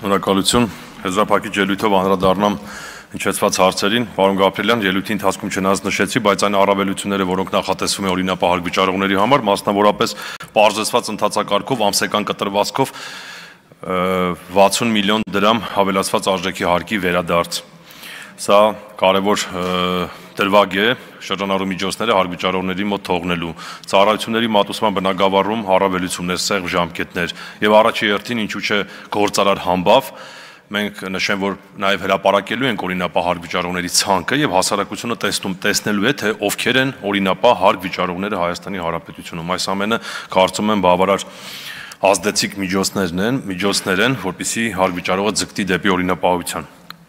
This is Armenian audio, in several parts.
Շնորհակալություն, եզրափակիչ ելույթով անդրադառնամ հնչեցված հարցերին, պարոն Գաբրիելյան, ելույթի ընթացքում չնայած նշեցի, բայց այն առավելությունները, որոնք նախատեսվում է օրինապահ վճարողների համար, մասնավորապես պարզեցված ընթացակարգով ամսական կտրվածքով 60 միլիոն դրամ հավելացված արժեքի հարկի վերադարձ։ Սա կարևոր դրվագ է շրջանառու միջոցները հարկ մոտ թողնելու, ծառայությունների մատուցման բնագավառում առավելություններ, սեղմ ժամկետներ եւ առաջի հերթին ինչու՞ չէ գործարար համբավ, մենք նշեմ, որ նաեւ հրապարակելու ենք օրինապահ հարկ վճարողների ցանկը եւ հասարակությունը տեսնելու է, թե ովքեր են օրինապահ հարկ վճարողները Հայաստանի Հանրապետությունում։ Այս ամենը կարծում եմ բավարար ազդեցիկ միջոցներ են, որպեսզի հարկ վճարողը ձգտի դեպի օրինապահություն։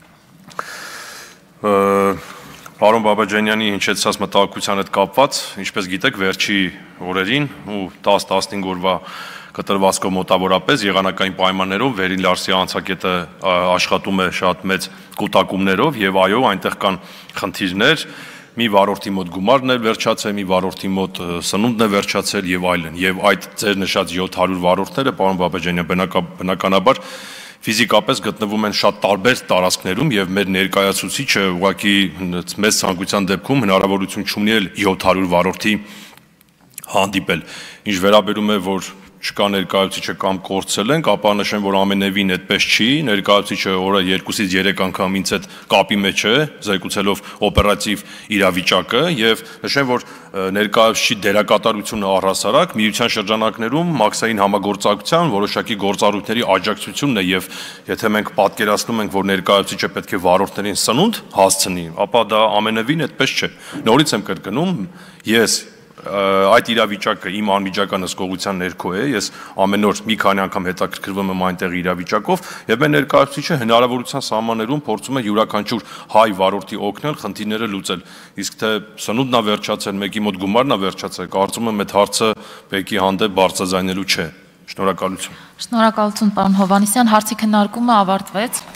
Պարոն Բաբաջանյանի հնչեցած մտահոգության հետ կապված, ինչպես գիտեք, վերջի օրերին ու 10-15 օրվա կտրվածքով մոտավորապես եղանակային պայմաններով Վերին Լարսի անցակետը աշխատում է շատ մեծ կուտակումներով եւ այո, այնտեղ կան խնդիրներ, մի վարորդի մոտ գումարն է վերջացել, մի վարորդի մոտ սնունդն է վերջացել եւ այլն։ Եվ այդ ձեր նշած 700 վարորդները, պարոն Բաբաջանյան, բնականաբար ֆիզիկապես գտնվում են շատ տարբեր տարածքներում եւ մեր ներկայացուցիչը ուղղակի մեծ ցանկության դեպքում հնարավորություն չունի 700 վարորդի հանդիպել։ Ինչ վերաբերում է, որ չկա ներկայացուցիչը կամ կորցրել ենք, ապա նշեմ, որ ամենևին այդպես չի, ներկայացուցիչը օրը 2-ից 3 անգամ ինձ հետ կապի մեջ է, զեկուցելով օպերատիվ իրավիճակը եւ նշեմ, որ ներկայացուցիչի դերակատարությունը առհասարակ միության շրջանակներում մաքսային համագործակցության որոշակի գործառույթների աջակցությունն է եւ եթե մենք պատկերացնում ենք, որ ներկայացուցիչը պետք է վարորդներին սնունդ հասցնի, ապա դա ամենևին այդպես չէ։ Նորից եմ կրկնում, ես այդ իրավիճակը իմ անմիջական հսկողության ներքո է, ես ամեն օր մի քանի անգամ հետաքրքրվում եմ այնտեղ իրավիճակով եւ մեր ներկայացուցիչը հնարավորության սահմաններում փորձում է յուրաքանչյուր հայ վարորդի օգնել, խնդիրները լուծել։ Իսկ թե սնունդն է վերջացել, մեկի մոտ գումարն է վերջացել, կարծում եմ այդ հարցը բեկի հանդեպ բարձրաձայնելու չէ։ Շնորհակալություն։ Շնորհակալություն, պարոն Հովհաննիսյան, հարցի քննարկումը ավարտվեց։